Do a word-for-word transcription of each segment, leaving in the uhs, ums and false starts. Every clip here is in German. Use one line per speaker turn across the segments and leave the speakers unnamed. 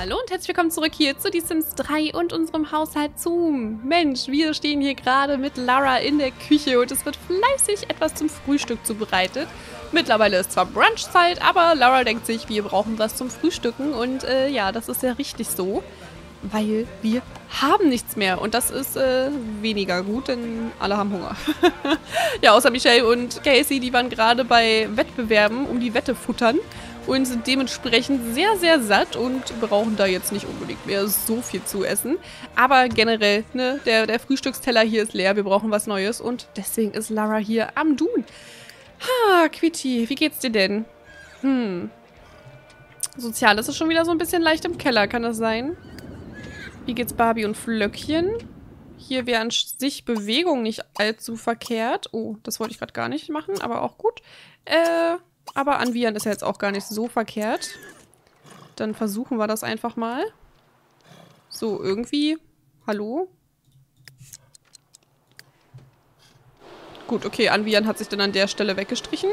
Hallo und herzlich willkommen zurück hier zu Die Sims drei und unserem Haushalt Zoom. Mensch, wir stehen hier gerade mit Lara in der Küche und es wird fleißig etwas zum Frühstück zubereitet. Mittlerweile ist zwar Brunchzeit, aber Lara denkt sich, wir brauchen was zum Frühstücken und äh, ja, das ist ja richtig so, weil wir haben nichts mehr und das ist äh, weniger gut, denn alle haben Hunger. Ja, außer Michelle und Casey, die waren gerade bei Wettbewerben um die Wette futtern. Und sind dementsprechend sehr, sehr satt und brauchen da jetzt nicht unbedingt mehr so viel zu essen. Aber generell, ne, der, der Frühstücksteller hier ist leer, wir brauchen was Neues und deswegen ist Lara hier am Tun. Ha, Quitty, wie geht's dir denn? Hm. Sozial ist es schon wieder so ein bisschen leicht im Keller, kann das sein? Wie geht's Barbie und Flöckchen? Hier wäre an sich Bewegung nicht allzu verkehrt. Oh, das wollte ich gerade gar nicht machen, aber auch gut. Äh... Aber anvisieren ist ja jetzt auch gar nicht so verkehrt. Dann versuchen wir das einfach mal. So, irgendwie. Hallo? Gut, okay, anvisieren hat sich dann an der Stelle weggestrichen.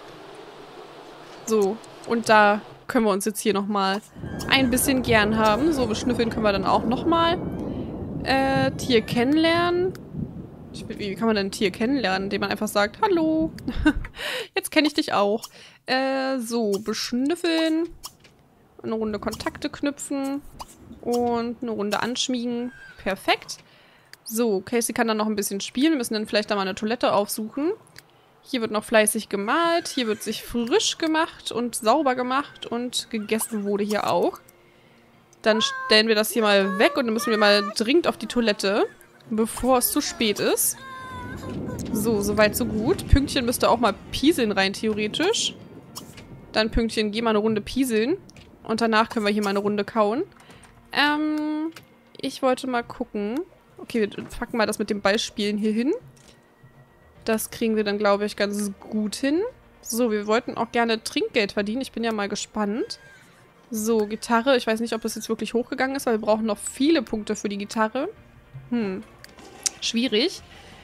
So, und da können wir uns jetzt hier nochmal ein bisschen gern haben. So, beschnüffeln können wir dann auch nochmal. Äh, Tier kennenlernen. Wie kann man denn ein Tier kennenlernen, indem man einfach sagt, hallo, jetzt kenne ich dich auch. Äh, so, beschnüffeln, eine Runde Kontakte knüpfen und eine Runde anschmiegen. Perfekt. So, Casey kann dann noch ein bisschen spielen. Wir müssen dann vielleicht da mal eine Toilette aufsuchen. Hier wird noch fleißig gemalt, hier wird sich frisch gemacht und sauber gemacht und gegessen wurde hier auch. Dann stellen wir das hier mal weg und dann müssen wir mal dringend auf die Toilette, bevor es zu spät ist. So, soweit so gut. Pünktchen müsste auch mal pieseln rein, theoretisch. Dann Pünktchen, geh mal eine Runde pieseln. Und danach können wir hier mal eine Runde kauen. Ähm, ich wollte mal gucken. Okay, wir packen mal das mit dem Ballspielen hier hin. Das kriegen wir dann, glaube ich, ganz gut hin. So, wir wollten auch gerne Trinkgeld verdienen. Ich bin ja mal gespannt. So, Gitarre. Ich weiß nicht, ob das jetzt wirklich hochgegangen ist, weil wir brauchen noch viele Punkte für die Gitarre. Hm. Schwierig.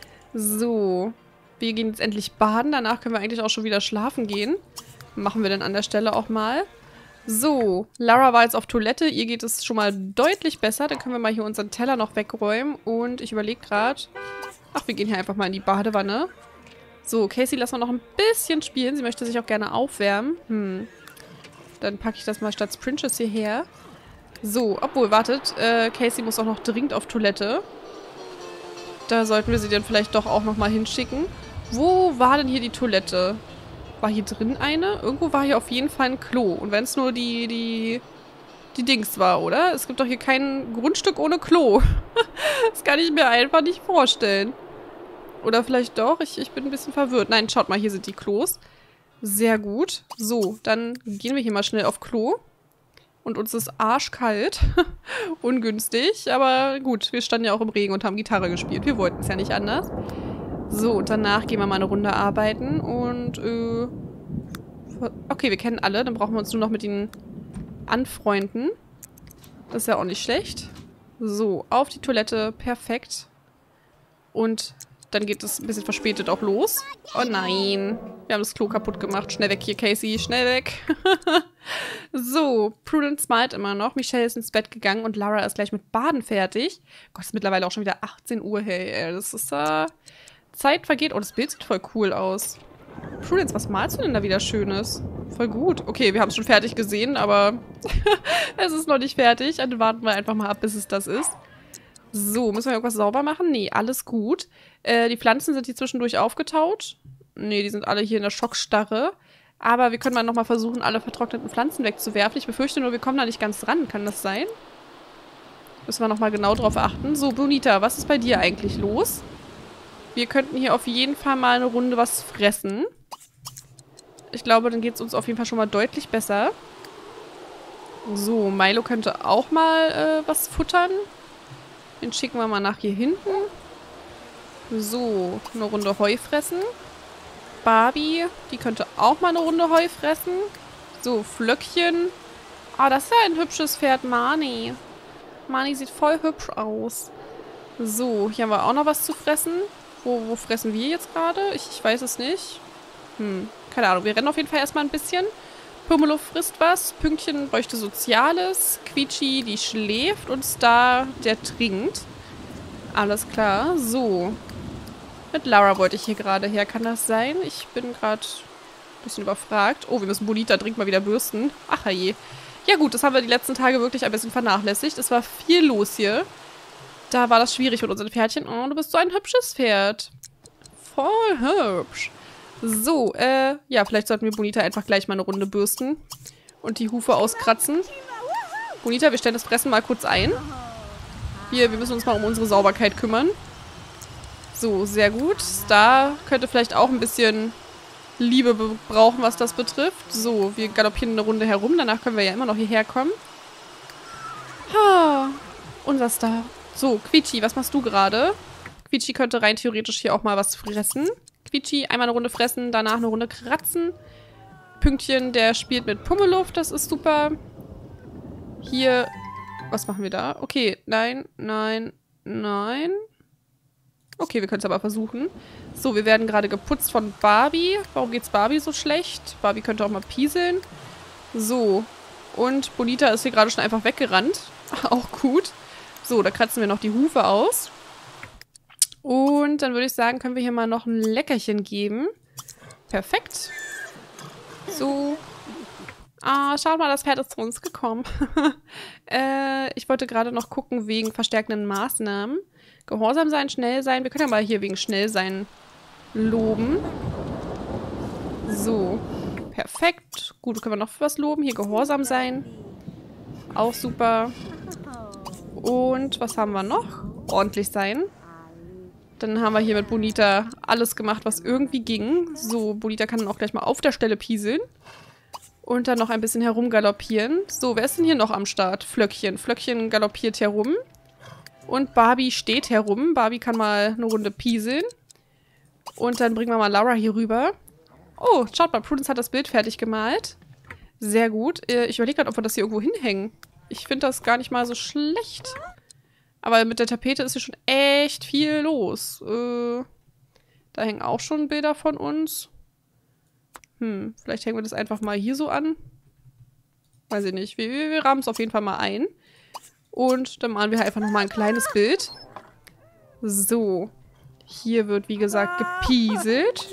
So. Wir gehen jetzt endlich baden. Danach können wir eigentlich auch schon wieder schlafen gehen. Machen wir dann an der Stelle auch mal. So. Lara war jetzt auf Toilette. Ihr geht es schon mal deutlich besser. Dann können wir mal hier unseren Teller noch wegräumen. Und ich überlege gerade. Ach, wir gehen hier einfach mal in die Badewanne. So, Casey lassen wir noch ein bisschen spielen. Sie möchte sich auch gerne aufwärmen. Hm. Dann packe ich das mal statt Princess hierher. So, obwohl, wartet. Äh, Casey muss auch noch dringend auf Toilette. Da sollten wir sie dann vielleicht doch auch nochmal hinschicken. Wo war denn hier die Toilette? War hier drin eine? Irgendwo war hier auf jeden Fall ein Klo. Und wenn es nur die, die, die Dings war, oder? Es gibt doch hier kein Grundstück ohne Klo. Das kann ich mir einfach nicht vorstellen. Oder vielleicht doch? Ich, ich bin ein bisschen verwirrt. Nein, schaut mal, hier sind die Klos. Sehr gut. So, dann gehen wir hier mal schnell auf Klo. Und uns ist arschkalt. Ungünstig. Aber gut, wir standen ja auch im Regen und haben Gitarre gespielt. Wir wollten es ja nicht anders. So, und danach gehen wir mal eine Runde arbeiten. Und, äh... okay, wir kennen alle. Dann brauchen wir uns nur noch mit ihnen anfreunden. Das ist ja auch nicht schlecht. So, auf die Toilette. Perfekt. Und dann geht es ein bisschen verspätet auch los. Oh nein. Wir haben das Klo kaputt gemacht. Schnell weg hier, Casey. Schnell weg. So, Prudence malt immer noch. Michelle ist ins Bett gegangen und Lara ist gleich mit Baden fertig. Gott, es ist mittlerweile auch schon wieder achtzehn Uhr. Hey, das ist, äh... Zeit vergeht. Oh, das Bild sieht voll cool aus. Prudence, was malst du denn da wieder Schönes? Voll gut. Okay, wir haben es schon fertig gesehen, aber es ist noch nicht fertig. Dann warten wir einfach mal ab, bis es das ist. So, müssen wir irgendwas sauber machen? Nee, alles gut. Äh, die Pflanzen sind hier zwischendurch aufgetaut. Nee, die sind alle hier in der Schockstarre. Aber wir können mal nochmal versuchen, alle vertrockneten Pflanzen wegzuwerfen. Ich befürchte nur, wir kommen da nicht ganz ran. Kann das sein? Müssen wir nochmal genau drauf achten. So, Bonita, was ist bei dir eigentlich los? Wir könnten hier auf jeden Fall mal eine Runde was fressen. Ich glaube, dann geht es uns auf jeden Fall schon mal deutlich besser. So, Milo könnte auch mal äh, was futtern. Den schicken wir mal nach hier hinten. So, eine Runde Heu fressen. Barbie, die könnte auch mal eine Runde Heu fressen. So, Flöckchen. Ah, oh, das ist ja ein hübsches Pferd, Mani. Mani sieht voll hübsch aus. So, hier haben wir auch noch was zu fressen. Wo, wo fressen wir jetzt gerade? Ich, ich weiß es nicht. Hm, keine Ahnung. Wir rennen auf jeden Fall erstmal ein bisschen. Pummeluff frisst was. Pünktchen bräuchte Soziales. Quietschi, die schläft. Und Star, der trinkt. Alles klar. So. Mit Lara wollte ich hier gerade her. Kann das sein? Ich bin gerade ein bisschen überfragt. Oh, wir müssen Bonita dringend mal wieder bürsten. Ach je. Ja gut, das haben wir die letzten Tage wirklich ein bisschen vernachlässigt. Es war viel los hier. Da war das schwierig mit unseren Pferdchen. Oh, du bist so ein hübsches Pferd. Voll hübsch. So, äh, ja, vielleicht sollten wir Bonita einfach gleich mal eine Runde bürsten. Und die Hufe auskratzen. Bonita, wir stellen das Fressen mal kurz ein. Hier, wir müssen uns mal um unsere Sauberkeit kümmern. So, sehr gut. Star könnte vielleicht auch ein bisschen Liebe brauchen, was das betrifft. So, wir galoppieren eine Runde herum. Danach können wir ja immer noch hierher kommen. Ah, unser Star. So, Quietschi, was machst du gerade? Quietschi könnte rein theoretisch hier auch mal was fressen. Quietschi, einmal eine Runde fressen, danach eine Runde kratzen. Pünktchen, der spielt mit Pummeluff, das ist super. Hier, was machen wir da? Okay, nein, nein, nein. Okay, wir können es aber versuchen. So, wir werden gerade geputzt von Barbie. Warum geht's Barbie so schlecht? Barbie könnte auch mal pieseln. So, und Bonita ist hier gerade schon einfach weggerannt. Auch gut. So, da kratzen wir noch die Hufe aus. Und dann würde ich sagen, können wir hier mal noch ein Leckerchen geben. Perfekt. So. Ah, schaut mal, das Pferd ist zu uns gekommen. äh, ich wollte gerade noch gucken wegen verstärkenden Maßnahmen. Gehorsam sein, schnell sein. Wir können ja mal hier wegen schnell sein loben. So. Perfekt. Gut, können wir noch für was loben? Hier gehorsam sein. Auch super. Und was haben wir noch? Ordentlich sein. Dann haben wir hier mit Bonita alles gemacht, was irgendwie ging. So, Bonita kann dann auch gleich mal auf der Stelle pieseln. Und dann noch ein bisschen herumgaloppieren. So, wer ist denn hier noch am Start? Flöckchen. Flöckchen galoppiert herum. Und Barbie steht herum. Barbie kann mal eine Runde pieseln. Und dann bringen wir mal Lara hier rüber. Oh, schaut mal, Prudence hat das Bild fertig gemalt. Sehr gut. Ich überlege gerade, ob wir das hier irgendwo hinhängen. Ich finde das gar nicht mal so schlecht. Aber mit der Tapete ist hier schon echt viel los. Äh, da hängen auch schon Bilder von uns. Hm, vielleicht hängen wir das einfach mal hier so an. Weiß ich nicht. Wir, wir, wir rahmen es auf jeden Fall mal ein. Und dann malen wir einfach nochmal ein kleines Bild. So. Hier wird, wie gesagt, gepieselt.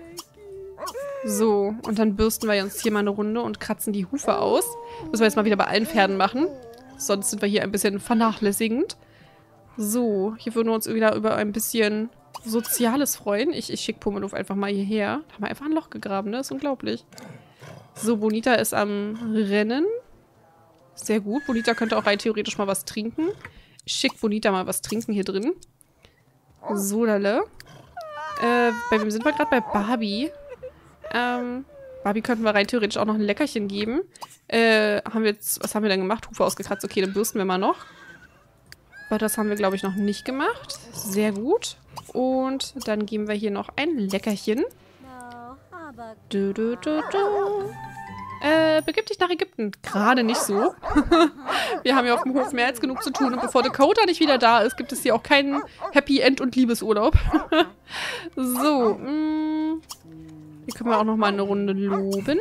So. Und dann bürsten wir uns hier mal eine Runde und kratzen die Hufe aus. Müssen wir jetzt mal wieder bei allen Pferden machen. Sonst sind wir hier ein bisschen vernachlässigend. So. Hier würden wir uns wieder über ein bisschen Soziales freuen. Ich, ich schicke Pummeluff einfach mal hierher. Da haben wir einfach ein Loch gegraben, ne? Das ist unglaublich. So, Bonita ist am Rennen. Sehr gut. Bonita könnte auch rein theoretisch mal was trinken. Ich schicke Bonita mal was trinken hier drin. So, lalle. Äh, bei wem sind wir gerade? Bei Barbie. Ähm, Barbie könnten wir rein theoretisch auch noch ein Leckerchen geben. Äh, haben wir jetzt, was haben wir denn gemacht? Hufe ausgekratzt. Okay, dann bürsten wir mal noch. Aber das haben wir, glaube ich, noch nicht gemacht. Sehr gut. Und dann geben wir hier noch ein Leckerchen. Du, du, du, du. Äh, begib dich nach Ägypten. Gerade nicht so. Wir haben ja auf dem Hof mehr als genug zu tun. Und bevor Dakota nicht wieder da ist, gibt es hier auch keinen Happy End- und Liebesurlaub. So. Mh. Hier können wir auch noch mal eine Runde loben.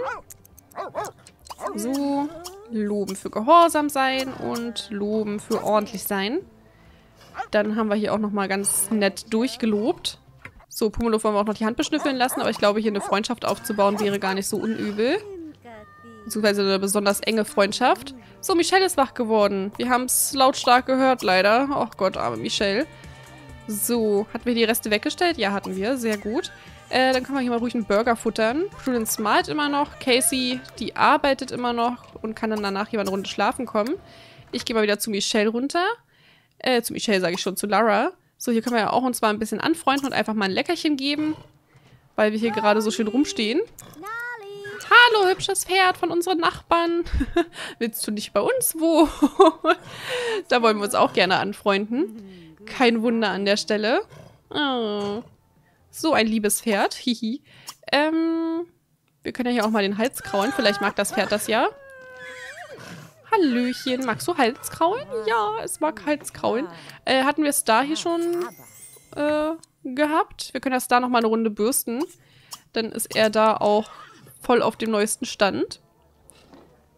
So. Loben für Gehorsam sein und loben für ordentlich sein. Dann haben wir hier auch noch mal ganz nett durchgelobt. So, Pummeluff wollen wir auch noch die Hand beschnüffeln lassen. Aber ich glaube, hier eine Freundschaft aufzubauen wäre gar nicht so unübel. Beziehungsweise eine besonders enge Freundschaft. So, Michelle ist wach geworden. Wir haben es lautstark gehört, leider. Oh Gott, arme Michelle. So, hatten wir die Reste weggestellt? Ja, hatten wir. Sehr gut. Äh, dann können wir hier mal ruhig einen Burger futtern. Prudence malt immer noch. Casey, die arbeitet immer noch und kann dann danach hier mal eine Runde schlafen kommen. Ich gehe mal wieder zu Michelle runter. Äh, zu Michelle sage ich schon, zu Lara. So, hier können wir ja auch uns mal ein bisschen anfreunden und einfach mal ein Leckerchen geben. Weil wir hier gerade so schön rumstehen. Hallo, hübsches Pferd von unseren Nachbarn. Willst du nicht bei uns wohnen? Da wollen wir uns auch gerne anfreunden. Kein Wunder an der Stelle. Oh. So ein liebes Pferd. Hihi. Ähm, wir können ja hier auch mal den Hals kraulen. Vielleicht mag das Pferd das ja. Hallöchen. Magst du Halskraulen? Ja, es mag Halskraulen. Äh, hatten wir Star hier schon äh, gehabt? Wir können ja Star noch mal eine Runde bürsten. Dann ist er da auch voll auf dem neuesten Stand.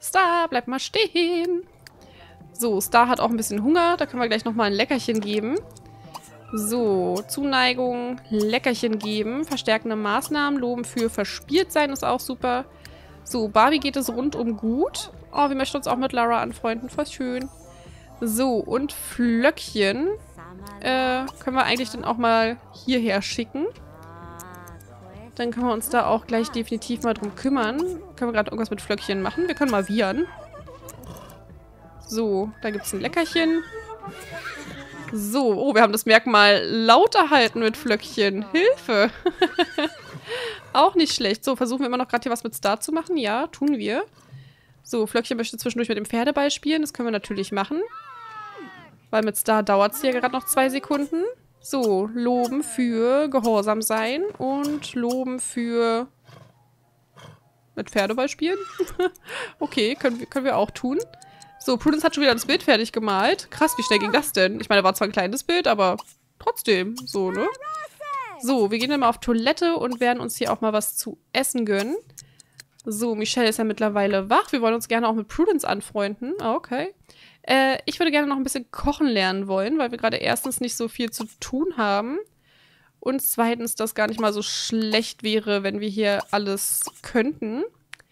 Star, bleib mal stehen. So, Star hat auch ein bisschen Hunger. Da können wir gleich nochmal ein Leckerchen geben. So, Zuneigung, Leckerchen geben. Verstärkende Maßnahmen, loben für verspielt sein ist auch super. So, Barbie geht es rundum gut. Oh, wir möchten uns auch mit Lara anfreunden. Voll schön. So, und Flöckchen äh, können wir eigentlich dann auch mal hierher schicken. Dann können wir uns da auch gleich definitiv mal drum kümmern. Können wir gerade irgendwas mit Flöckchen machen? Wir können mal wiehern. So, da gibt es ein Leckerchen. So, oh, wir haben das Merkmal laut erhalten mit Flöckchen. Hilfe! Auch nicht schlecht. So, versuchen wir immer noch gerade hier was mit Star zu machen. Ja, tun wir. So, Flöckchen möchte zwischendurch mit dem Pferdeball spielen. Das können wir natürlich machen. Weil mit Star dauert es hier gerade noch zwei Sekunden. So, loben für gehorsam sein und loben für mit Pferdeball spielen. Okay, können wir, können wir auch tun. So, Prudence hat schon wieder das Bild fertig gemalt. Krass, wie schnell ging das denn? Ich meine, war zwar ein kleines Bild, aber trotzdem, so, ne? So, wir gehen dann mal auf Toilette und werden uns hier auch mal was zu essen gönnen. So, Michelle ist ja mittlerweile wach. Wir wollen uns gerne auch mit Prudence anfreunden. Ah, okay. Äh, ich würde gerne noch ein bisschen kochen lernen wollen, weil wir gerade erstens nicht so viel zu tun haben. Und zweitens, das gar nicht mal so schlecht wäre, wenn wir hier alles könnten.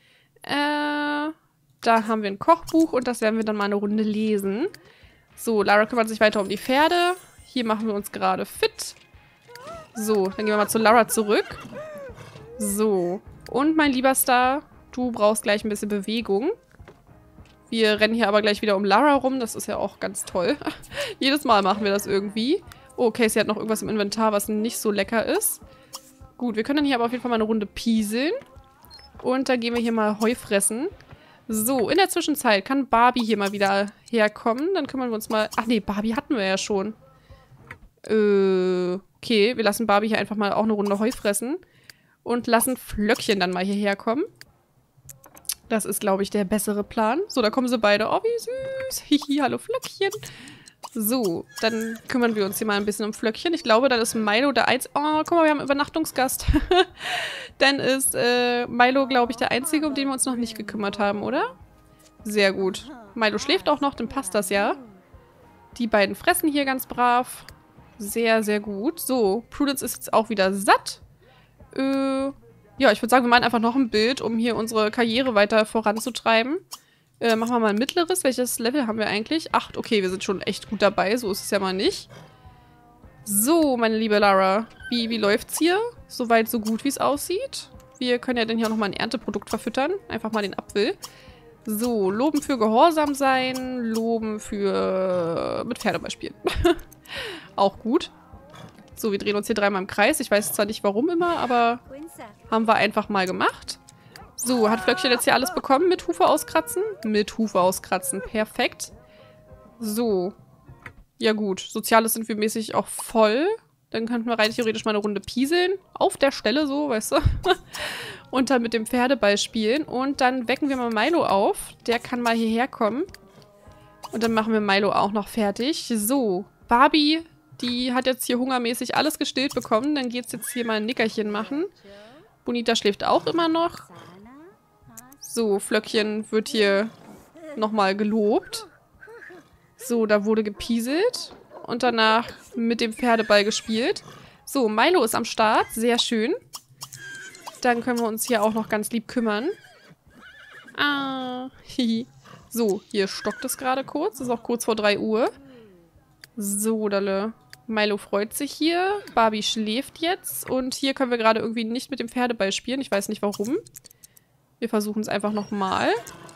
Äh, da haben wir ein Kochbuch und das werden wir dann mal eine Runde lesen. So, Lara kümmert sich weiter um die Pferde. Hier machen wir uns gerade fit. So, dann gehen wir mal zu Lara zurück. So, und mein lieber Star, du brauchst gleich ein bisschen Bewegung. Wir rennen hier aber gleich wieder um Lara rum. Das ist ja auch ganz toll. Jedes Mal machen wir das irgendwie. Oh, Casey hat noch irgendwas im Inventar, was nicht so lecker ist. Gut, wir können dann hier aber auf jeden Fall mal eine Runde pieseln. Und dann gehen wir hier mal Heu fressen. So, in der Zwischenzeit kann Barbie hier mal wieder herkommen. Dann kümmern wir uns mal... Ach nee, Barbie hatten wir ja schon. Äh, okay, wir lassen Barbie hier einfach mal auch eine Runde Heu fressen. Und lassen Flöckchen dann mal hierher kommen. Das ist, glaube ich, der bessere Plan. So, da kommen sie beide. Oh, wie süß. Hihi, hallo Flöckchen. So, dann kümmern wir uns hier mal ein bisschen um Flöckchen. Ich glaube, dann ist Milo der Einzige... Oh, guck mal, wir haben einen Übernachtungsgast. Dann ist äh, Milo, glaube ich, der Einzige, um den wir uns noch nicht gekümmert haben, oder? Sehr gut. Milo schläft auch noch, dann passt das ja. Die beiden fressen hier ganz brav. Sehr, sehr gut. So, Prudence ist jetzt auch wieder satt. Äh... Ja, ich würde sagen, wir machen einfach noch ein Bild, um hier unsere Karriere weiter voranzutreiben. Äh, machen wir mal ein mittleres. Welches Level haben wir eigentlich? Acht. Okay, wir sind schon echt gut dabei. So ist es ja mal nicht. So, meine liebe Lara. Wie, wie läuft's hier? Soweit so gut, wie es aussieht. Wir können ja dann hier nochmal ein Ernteprodukt verfüttern. Einfach mal den Apfel. So, loben für gehorsam sein. Loben für mit Pferdeball spielen. Auch gut. So, wir drehen uns hier dreimal im Kreis. Ich weiß zwar nicht, warum immer, aber haben wir einfach mal gemacht. So, hat Flöckchen jetzt hier alles bekommen mit Hufe auskratzen? Mit Hufe auskratzen. Perfekt. So. Ja gut, Soziales sind wir mäßig auch voll. Dann könnten wir rein theoretisch mal eine Runde pieseln. Auf der Stelle so, weißt du. Und dann mit dem Pferdeball spielen. Und dann wecken wir mal Milo auf. Der kann mal hierher kommen. Und dann machen wir Milo auch noch fertig. So, Barbie... Die hat jetzt hier hungermäßig alles gestillt bekommen. Dann geht's jetzt hier mal ein Nickerchen machen. Bonita schläft auch immer noch. So, Flöckchen wird hier nochmal gelobt. So, da wurde gepieselt. Und danach mit dem Pferdeball gespielt. So, Milo ist am Start. Sehr schön. Dann können wir uns hier auch noch ganz lieb kümmern. Ah, hihi. So, hier stockt es gerade kurz. Es ist auch kurz vor drei Uhr. So, Dalle. Milo freut sich hier. Barbie schläft jetzt. Und hier können wir gerade irgendwie nicht mit dem Pferdeball spielen. Ich weiß nicht warum. Wir versuchen es einfach nochmal.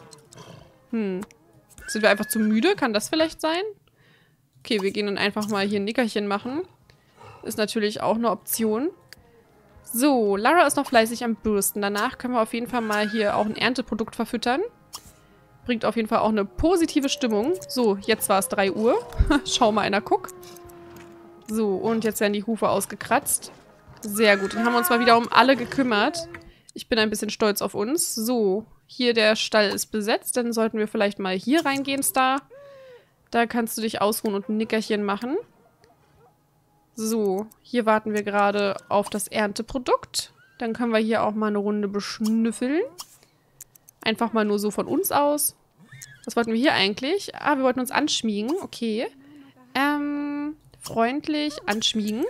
Hm. Sind wir einfach zu müde? Kann das vielleicht sein? Okay, wir gehen dann einfach mal hier ein Nickerchen machen. Ist natürlich auch eine Option. So, Lara ist noch fleißig am Bürsten. Danach können wir auf jeden Fall mal hier auch ein Ernteprodukt verfüttern. Bringt auf jeden Fall auch eine positive Stimmung. So, jetzt war es drei Uhr. Schau mal einer, guck. So, und jetzt werden die Hufe ausgekratzt. Sehr gut. Dann haben wir uns mal wieder um alle gekümmert. Ich bin ein bisschen stolz auf uns. So, hier der Stall ist besetzt. Dann sollten wir vielleicht mal hier reingehen, Star. Da kannst du dich ausruhen und ein Nickerchen machen. So, hier warten wir gerade auf das Ernteprodukt. Dann können wir hier auch mal eine Runde beschnüffeln. Einfach mal nur so von uns aus. Was wollten wir hier eigentlich? Ah, wir wollten uns anschmiegen. Okay. Ähm, freundlich anschmiegen.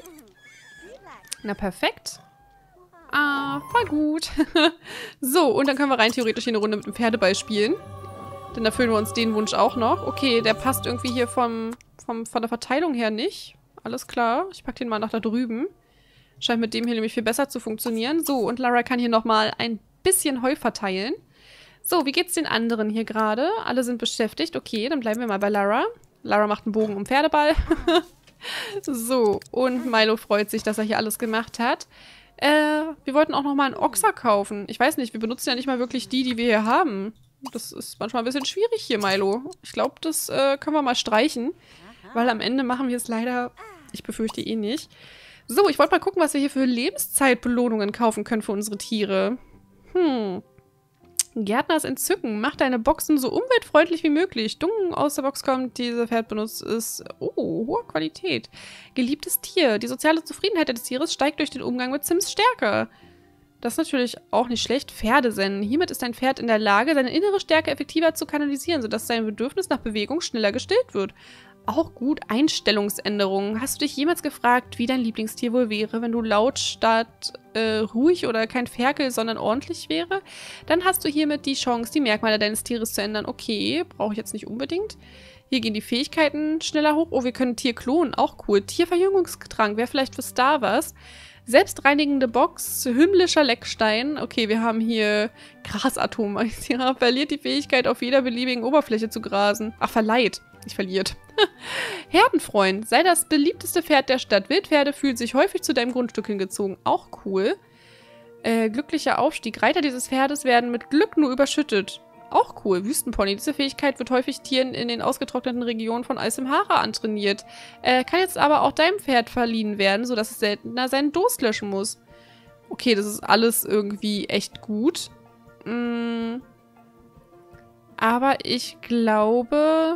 Na, perfekt. Ah, voll gut. So, und dann können wir rein theoretisch hier eine Runde mit dem Pferdeball spielen. Dann erfüllen wir uns den Wunsch auch noch. Okay, der passt irgendwie hier vom, vom, von der Verteilung her nicht. Alles klar. Ich packe den mal nach da drüben. Scheint mit dem hier nämlich viel besser zu funktionieren. So, und Lara kann hier nochmal ein bisschen Heu verteilen. So, wie geht's den anderen hier gerade? Alle sind beschäftigt. Okay, dann bleiben wir mal bei Lara. Lara macht einen Bogen um Pferdeball. So, und Milo freut sich, dass er hier alles gemacht hat. Äh, wir wollten auch nochmal einen Ochser kaufen. Ich weiß nicht, wir benutzen ja nicht mal wirklich die, die wir hier haben. Das ist manchmal ein bisschen schwierig hier, Milo. Ich glaube, das äh, können wir mal streichen. Weil am Ende machen wir es leider, ich befürchte eh nicht. So, ich wollte mal gucken, was wir hier für Lebenszeitbelohnungen kaufen können für unsere Tiere. Hm. Gärtners Entzücken. Mach deine Boxen so umweltfreundlich wie möglich. Dung aus der Box kommt, diese Pferd benutzt, ist, oh, hohe Qualität. Geliebtes Tier. Die soziale Zufriedenheit des Tieres steigt durch den Umgang mit Sims stärker. Das ist natürlich auch nicht schlecht. Pferdesennen. Hiermit ist dein Pferd in der Lage, seine innere Stärke effektiver zu kanalisieren, sodass sein Bedürfnis nach Bewegung schneller gestillt wird. Auch gut. Einstellungsänderungen. Hast du dich jemals gefragt, wie dein Lieblingstier wohl wäre, wenn du laut statt äh, ruhig oder kein Ferkel, sondern ordentlich wäre? Dann hast du hiermit die Chance, die Merkmale deines Tieres zu ändern. Okay, brauche ich jetzt nicht unbedingt. Hier gehen die Fähigkeiten schneller hoch. Oh, wir können Tier klonen. Auch cool. Tierverjüngungstrank. Wäre vielleicht für Star was. Selbstreinigende Box, himmlischer Leckstein. Okay, wir haben hier Grasatom. Ja, verliert die Fähigkeit, auf jeder beliebigen Oberfläche zu grasen. Ach, verleiht. Nicht verliert. Herdenfreund. Sei das beliebteste Pferd der Stadt. Wildpferde fühlen sich häufig zu deinem Grundstück hingezogen. Auch cool. Äh, glücklicher Aufstieg. Reiter dieses Pferdes werden mit Glück nur überschüttet. Auch cool. Wüstenpony. Diese Fähigkeit wird häufig Tieren in den ausgetrockneten Regionen von Al-Simhara antrainiert. Äh, kann jetzt aber auch deinem Pferd verliehen werden, sodass es seltener seinen Durst löschen muss. Okay, das ist alles irgendwie echt gut. Mm. Aber ich glaube,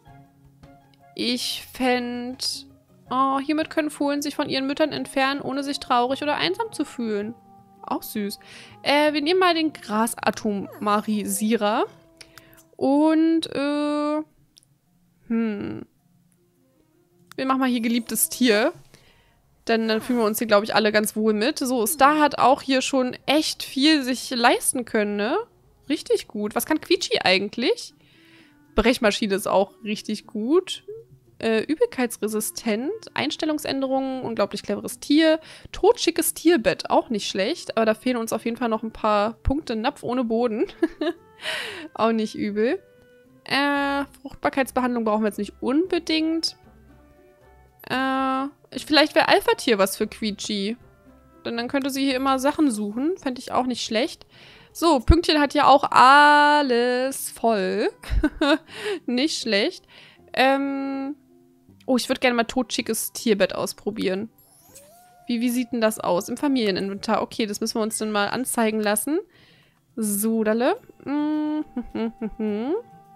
ich fände... Oh, hiermit können Fohlen sich von ihren Müttern entfernen, ohne sich traurig oder einsam zu fühlen. Auch süß. Äh, wir nehmen mal den Grasatomarisierer. Und, äh, hm. Wir machen mal hier geliebtes Tier. Denn dann fühlen wir uns hier, glaube ich, alle ganz wohl mit. So, Star hat auch hier schon echt viel sich leisten können, ne? Richtig gut. Was kann Quietschi eigentlich? Brechmaschine ist auch richtig gut. Äh, übelkeitsresistent, Einstellungsänderungen, unglaublich cleveres Tier, totschickes Tierbett, auch nicht schlecht, aber da fehlen uns auf jeden Fall noch ein paar Punkte. Napf ohne Boden, auch nicht übel. Äh, Fruchtbarkeitsbehandlung brauchen wir jetzt nicht unbedingt. Äh, ich, vielleicht wäre Alpha-Tier was für Quietschi. Denn dann könnte sie hier immer Sachen suchen, fände ich auch nicht schlecht. So, Pünktchen hat ja auch alles voll. Nicht schlecht. Ähm... Oh, ich würde gerne mal totschickes Tierbett ausprobieren. Wie, wie sieht denn das aus? Im Familieninventar. Okay, das müssen wir uns dann mal anzeigen lassen. So, dalle. Mm, hm, hm, hm.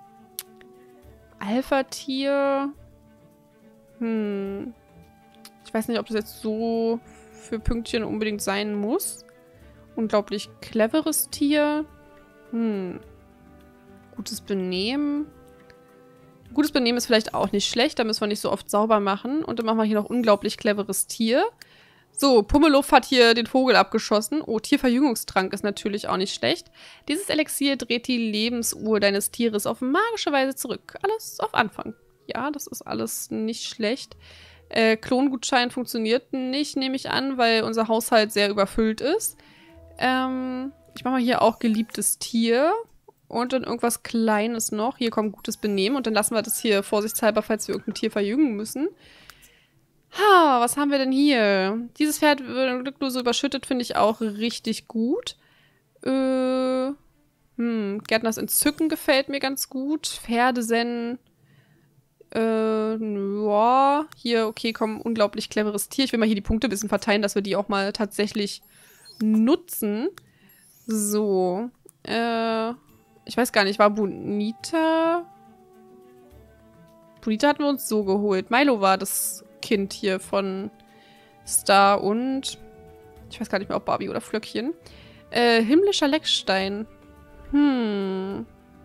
Alpha-Tier. Hm. Ich weiß nicht, ob das jetzt so für Pünktchen unbedingt sein muss. Unglaublich cleveres Tier. Hm. Gutes Benehmen. Gutes Benehmen ist vielleicht auch nicht schlecht, da müssen wir nicht so oft sauber machen. Und dann machen wir hier noch unglaublich cleveres Tier. So, Pummeluff hat hier den Vogel abgeschossen. Oh, Tierverjüngungstrank ist natürlich auch nicht schlecht. Dieses Elixier dreht die Lebensuhr deines Tieres auf magische Weise zurück. Alles auf Anfang. Ja, das ist alles nicht schlecht. Äh, Klongutschein funktioniert nicht, nehme ich an, weil unser Haushalt sehr überfüllt ist. Ähm, ich mache mal hier auch geliebtes Tier. Und dann irgendwas Kleines noch. Hier kommt gutes Benehmen. Und dann lassen wir das hier vorsichtshalber, falls wir irgendein Tier verjüngen müssen. Ha, was haben wir denn hier? Dieses Pferd wird glücklos überschüttet, finde ich auch richtig gut. Äh, hm, Gärtners Entzücken gefällt mir ganz gut. Pferdesennen. Äh, ja. Hier, okay, komm, unglaublich cleveres Tier. Ich will mal hier die Punkte ein bisschen verteilen, dass wir die auch mal tatsächlich nutzen. So. Äh... Ich weiß gar nicht, war Bonita? Bonita hatten wir uns so geholt. Milo war das Kind hier von Star und ich weiß gar nicht mehr, ob Barbie oder Flöckchen. Äh, himmlischer Leckstein. Hm.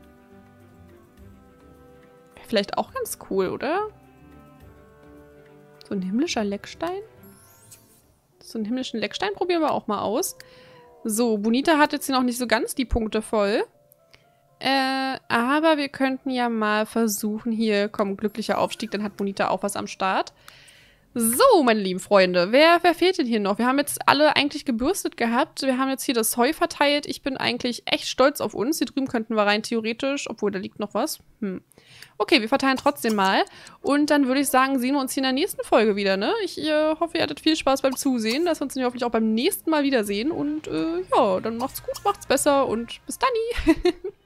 Wäre vielleicht auch ganz cool, oder? So ein himmlischer Leckstein? So einen himmlischen Leckstein probieren wir auch mal aus. So, Bonita hat jetzt hier noch nicht so ganz die Punkte voll. Äh, aber wir könnten ja mal versuchen, hier, komm, glücklicher Aufstieg, dann hat Bonita auch was am Start. So, meine lieben Freunde, wer, wer fehlt denn hier noch? Wir haben jetzt alle eigentlich gebürstet gehabt. Wir haben jetzt hier das Heu verteilt. Ich bin eigentlich echt stolz auf uns. Hier drüben könnten wir rein theoretisch, obwohl da liegt noch was. Hm. Okay, wir verteilen trotzdem mal. Und dann würde ich sagen, sehen wir uns hier in der nächsten Folge wieder, ne? Ich äh, hoffe, ihr hattet viel Spaß beim Zusehen, dass wir uns hoffentlich auch beim nächsten Mal wiedersehen. Und äh, ja, dann macht's gut, macht's besser und bis dann.